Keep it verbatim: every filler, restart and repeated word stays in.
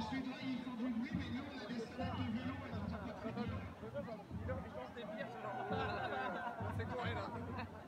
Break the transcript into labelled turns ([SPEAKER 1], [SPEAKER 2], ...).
[SPEAKER 1] Ensuite, là, ils font du bruit, mais nous, on a des salades de vélo et un petit peu de
[SPEAKER 2] Il lance des pierres, c'est genre. C'est quoi, là?